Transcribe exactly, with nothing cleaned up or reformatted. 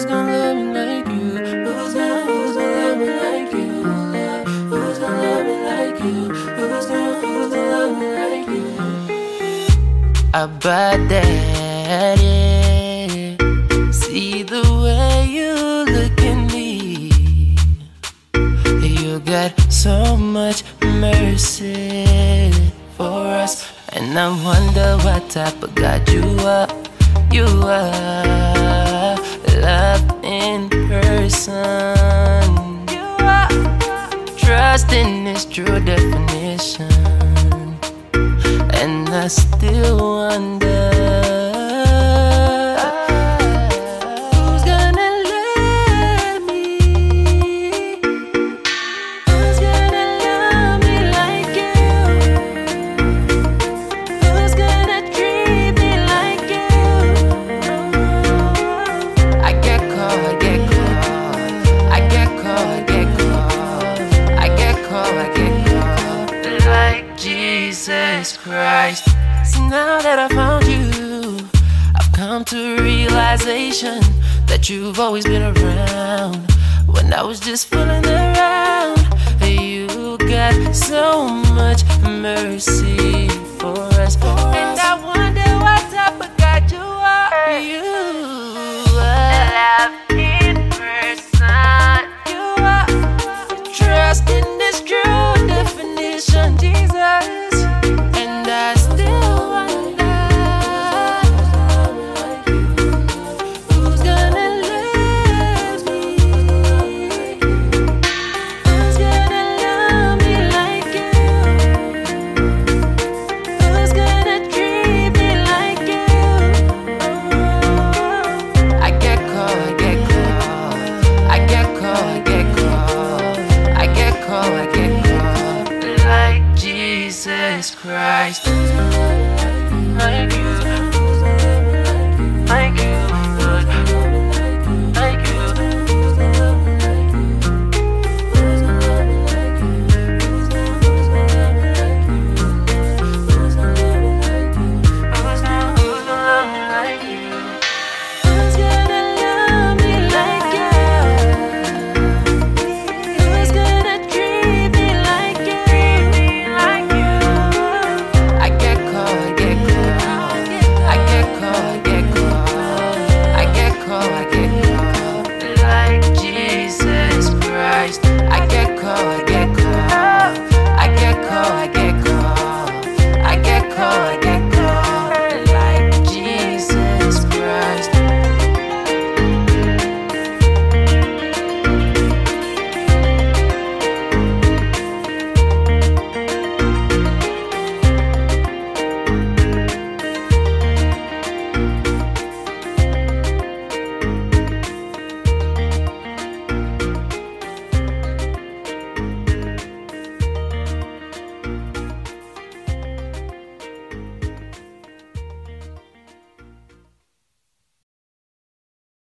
Who's gonna love me like you? Who's gonna, who's gonna love me like you? Who's gonna love me like you? Who's gonna, who's gonna love me like you? About that, yeah. See the way you look at me. You got so much mercy for us, and I wonder what type of God you are. You are love in person. You are trusting its true definition, and I still wonder who's gonna love me, who's gonna love me like you, who's gonna treat me like you. I get caught, I get caught, I get caught, I get caught, I get caught, I get caught like Jesus Christ. So now that I found you, I've come to a realization that you've always been around. When I was just fooling around, you got so much mercy for us, and I